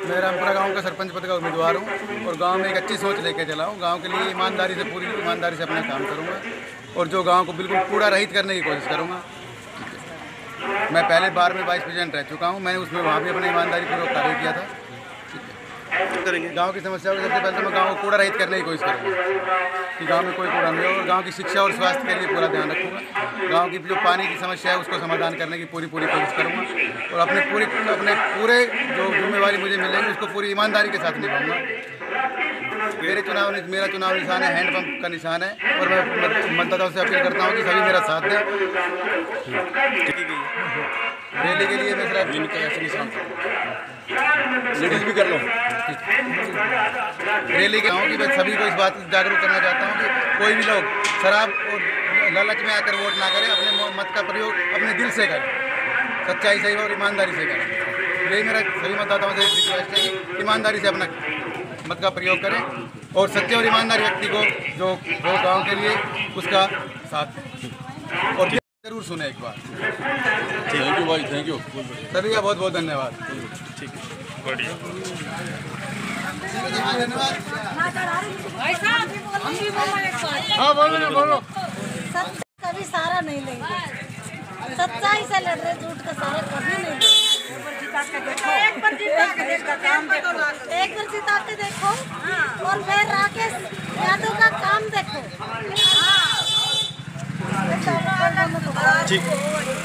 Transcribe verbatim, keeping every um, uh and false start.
मैं रामपुरा गांव का सरपंच पद का उम्मीदवार हूं और गांव में एक अच्छी सोच लेकर चला हूं। गांव के लिए ईमानदारी से, पूरी ईमानदारी से अपना काम करूंगा और जो गांव को बिल्कुल कूड़ा रहित करने की कोशिश करूंगा। मैं पहले बार में वाइस प्रेसिडेंट रह चुका हूं, मैंने उसमें वहाँ भी अपनी ईमानदारी पूर्वक कार्य किया था। करेंगे गांव की समस्याओं को सबसे पहले तो मैं गांव को कूड़ा रहित करने की कोशिश करूँगा कि गांव में कोई कूड़ा नहीं हो और गांव की शिक्षा और स्वास्थ्य के लिए पूरा ध्यान रखूँगा। गांव की जो पानी की समस्या है उसको समाधान करने की पूरी पूरी कोशिश करूँगा और अपने पूरी अपने पूरे जो जिम्मेवारी मुझे मिलेगी उसको पूरी ईमानदारी के साथ निभाऊंगा। मेरे चुनाव मेरा चुनाव निशान है, हैंडपंप का निशान है और मैं मतदाताओं से अपील करता हूँ कि सभी मेरा साथ दें। रैली के लिए मैं सिर्फ निशान लेडीज भी कर लो रैली के हूँ कि मैं सभी को इस बात जागरूक करना चाहता हूँ कि कोई भी लोग शराब और लालच में आकर वोट ना करें, अपने मत का प्रयोग अपने दिल से करें, सच्चाई से और ईमानदारी से करें। यही मेरा सभी मतदाताओं से रिक्वेस्ट है कि ईमानदारी से अपना मत का प्रयोग करें और सच्चे और ईमानदार व्यक्ति को जो वो गाँव के लिए उसका साथ दें और जरूर सुने एक बार। थैंक यू भाई, थैंक यू सभी का बहुत बहुत धन्यवाद। ठीक है, बढ़िया। हाँ बोलो बोलो। सच कभी सारा नहीं लेंगे, सच्चाई से लड़ रहे, झूठ का सारा कभी नहीं लेंगे। एक बार जिता के देखो, काम देखो, एक बार जिता के देखो और फिर राकेश यादव का काम देखो। ठीक।